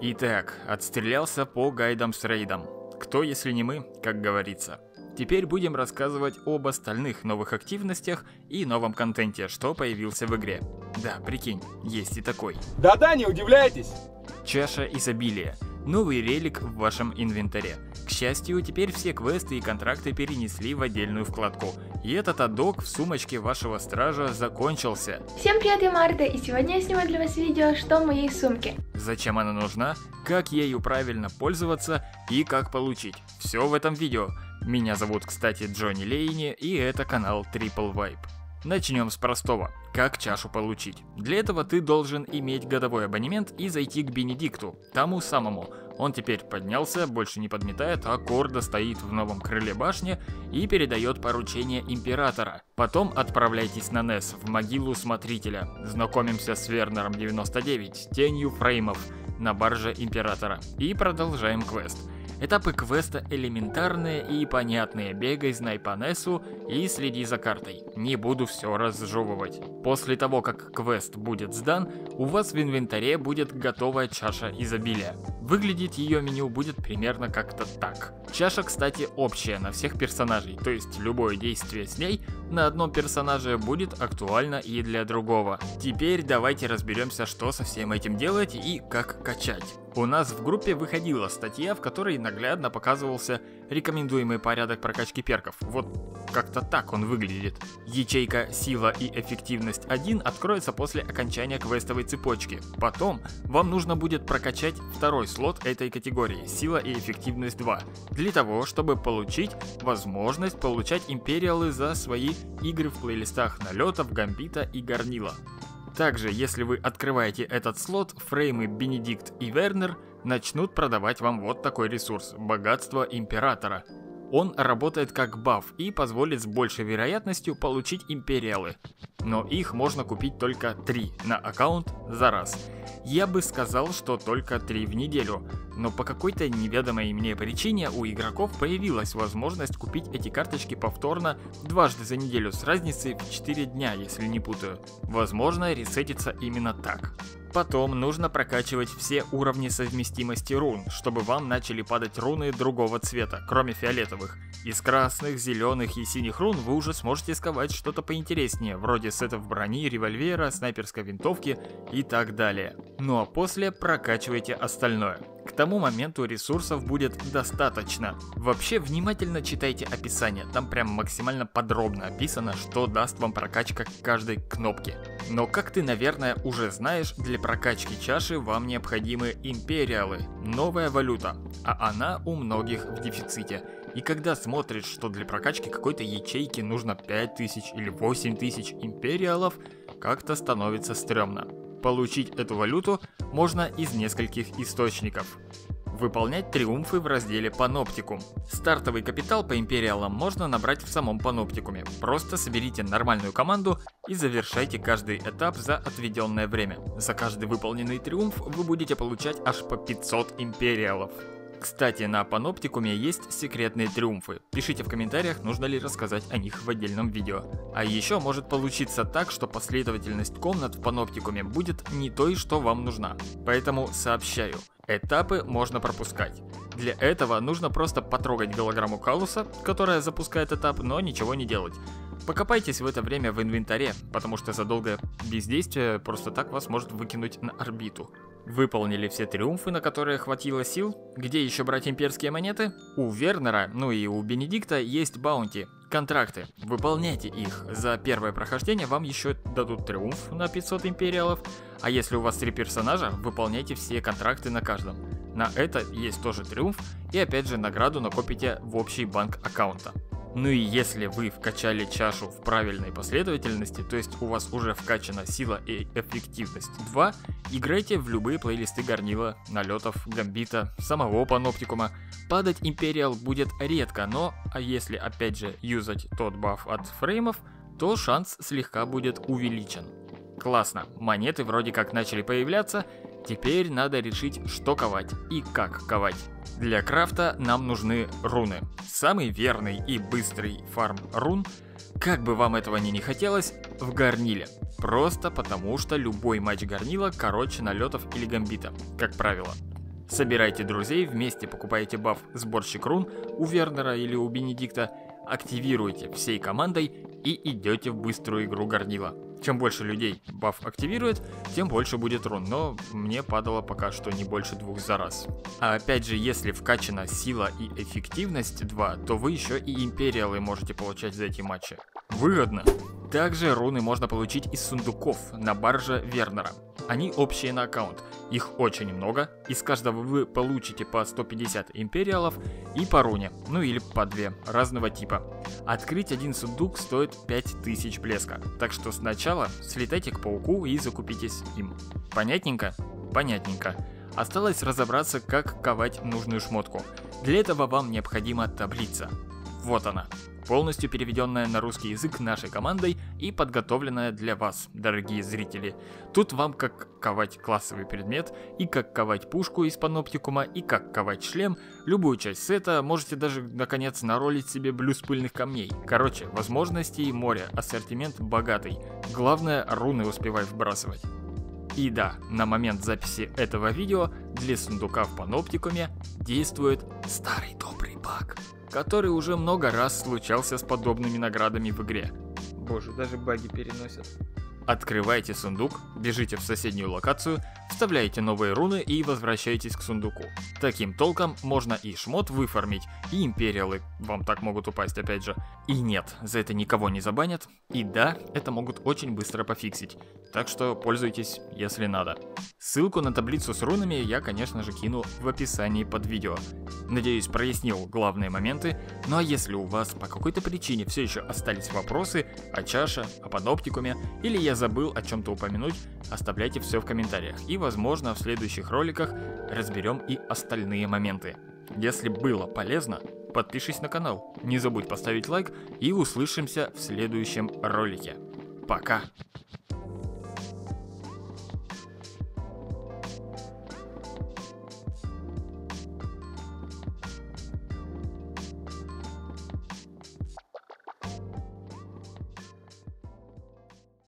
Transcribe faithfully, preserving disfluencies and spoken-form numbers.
Итак, отстрелялся по гайдам с рейдом. Кто, если не мы, как говорится. Теперь будем рассказывать об остальных новых активностях и новом контенте, что появился в игре. Да, прикинь, есть и такой. Да-да, не удивляйтесь! Чаша изобилия. Новый релик в вашем инвентаре. К счастью, теперь все квесты и контракты перенесли в отдельную вкладку. И этот аддок в сумочке вашего стража закончился. Всем привет, я Марта, и сегодня я снимаю для вас видео, что в моей сумке. Зачем она нужна, как ею правильно пользоваться и как получить. Все в этом видео. Меня зовут, кстати, Джонни Лейни, и это канал Triple Vibe. Начнем с простого. Как чашу получить? Для этого ты должен иметь годовой абонемент и зайти к Бенедикту, тому самому. Он теперь поднялся, больше не подметает, а гордо стоит в новом крыле башни и передает поручение императора. Потом отправляйтесь на Несс, в могилу смотрителя. Знакомимся с Вернером девяносто девять, тенью фреймов, на барже императора. И продолжаем квест. Этапы квеста элементарные и понятные. Бегай, знай по Нессу и следи за картой. Не буду все разжевывать. После того, как квест будет сдан, у вас в инвентаре будет готовая чаша изобилия. Выглядеть ее меню будет примерно как-то так. Чаша, кстати, общая на всех персонажей, то есть любое действие с ней на одном персонаже будет актуально и для другого. Теперь давайте разберемся, что со всем этим делать и как качать. У нас в группе выходила статья, в которой наглядно показывался рекомендуемый порядок прокачки перков. Вот как-то так он выглядит. Ячейка «Сила и эффективность один» откроется после окончания квестовой цепочки. Потом вам нужно будет прокачать второй слот этой категории «Сила и эффективность два», для того, чтобы получить возможность получать империалы за свои игры в плейлистах налетов, гамбита и горнила. Также, если вы открываете этот слот, фреймы Бенедикт и Вернер начнут продавать вам вот такой ресурс – Богатство Императора. Он работает как баф и позволит с большей вероятностью получить империалы. Но их можно купить только три на аккаунт за раз. Я бы сказал, что только три в неделю, но по какой-то неведомой мне причине у игроков появилась возможность купить эти карточки повторно дважды за неделю с разницей в четыре дня, если не путаю. Возможно, ресетится именно так. Потом нужно прокачивать все уровни совместимости рун, чтобы вам начали падать руны другого цвета, кроме фиолетовых. Из красных, зеленых и синих рун вы уже сможете сковать что-то поинтереснее, вроде сетов брони, револьвера, снайперской винтовки и так далее. Ну а после прокачивайте остальное. К тому моменту ресурсов будет достаточно. Вообще внимательно читайте описание, там прям максимально подробно описано, что даст вам прокачка каждой кнопки. Но как ты, наверное, уже знаешь, для прокачки чаши вам необходимы империалы, новая валюта, а она у многих в дефиците. И когда смотришь, что для прокачки какой-то ячейки нужно пять тысяч или восемь тысяч империалов, как-то становится стрёмно. Получить эту валюту можно из нескольких источников. Выполнять триумфы в разделе Паноптикум. Стартовый капитал по империалам можно набрать в самом Паноптикуме. Просто соберите нормальную команду и завершайте каждый этап за отведенное время. За каждый выполненный триумф вы будете получать аж по пятьсот империалов. Кстати, на Паноптикуме есть секретные триумфы. Пишите в комментариях, нужно ли рассказать о них в отдельном видео. А еще может получиться так, что последовательность комнат в Паноптикуме будет не той, что вам нужна. Поэтому сообщаю, этапы можно пропускать. Для этого нужно просто потрогать голограмму Калуса, которая запускает этап, но ничего не делать. Покопайтесь в это время в инвентаре, потому что за долгое бездействие просто так вас может выкинуть на орбиту. Выполнили все триумфы, на которые хватило сил. Где еще брать имперские монеты? У Вернера, ну и у Бенедикта есть баунти, контракты. Выполняйте их. За первое прохождение вам еще дадут триумф на пятьсот империалов. А если у вас три персонажа, выполняйте все контракты на каждом. На это есть тоже триумф, и опять же награду накопите в общий банк аккаунта. Ну и если вы вкачали чашу в правильной последовательности, то есть у вас уже вкачана сила и эффективность два, играйте в любые плейлисты горнила, налетов, гамбита, самого Паноптикума. Падать империал будет редко, но а если опять же юзать тот баф от фреймов, то шанс слегка будет увеличен. Классно, монеты вроде как начали появляться, теперь надо решить, что ковать и как ковать. Для крафта нам нужны руны. Самый верный и быстрый фарм рун, как бы вам этого ни не хотелось, в горниле. Просто потому, что любой матч горнила короче налетов или гамбита, как правило. Собирайте друзей, вместе покупаете баф «Сборщик рун» у Вернера или у Бенедикта, активируете всей командой и идете в быструю игру горнила. Чем больше людей баф активирует, тем больше будет рун, но мне падало пока что не больше двух за раз. А опять же, если вкачана сила и эффективность два, то вы еще и империалы можете получать за эти матчи. Выгодно! Также руны можно получить из сундуков на барже Вернера. Они общие на аккаунт, их очень много, из каждого вы получите по сто пятьдесят империалов и по руне, ну или по две, разного типа. Открыть один сундук стоит пять тысяч блеска, так что сначала слетайте к пауку и закупитесь им. Понятненько? Понятненько. Осталось разобраться, как ковать нужную шмотку. Для этого вам необходима таблица. Вот она. Полностью переведенная на русский язык нашей командой и подготовленная для вас, дорогие зрители. Тут вам как ковать классовый предмет, и как ковать пушку из паноптикума, и как ковать шлем, любую часть сета, можете даже наконец наролить себе блюз пыльных камней. Короче, возможностей море, ассортимент богатый. Главное, руны успевай вбрасывать. И да, на момент записи этого видео для сундука в паноптикуме действует старый добрый баг, который уже много раз случался с подобными наградами в игре. Боже, даже баги переносят. Открывайте сундук, бежите в соседнюю локацию, вставляете новые руны и возвращаетесь к сундуку. Таким толком можно и шмот выфармить, и империалы вам так могут упасть опять же. И нет, за это никого не забанят, и да, это могут очень быстро пофиксить, так что пользуйтесь, если надо. Ссылку на таблицу с рунами я, конечно же, кину в описании под видео. Надеюсь, прояснил главные моменты, ну а если у вас по какой-то причине все еще остались вопросы о чаше, о паноптикуме, или я забыл о чем-то упомянуть, оставляйте все в комментариях, и возможно в следующих роликах разберем и остальные моменты. Если было полезно, подпишись на канал, не забудь поставить лайк и услышимся в следующем ролике. Пока!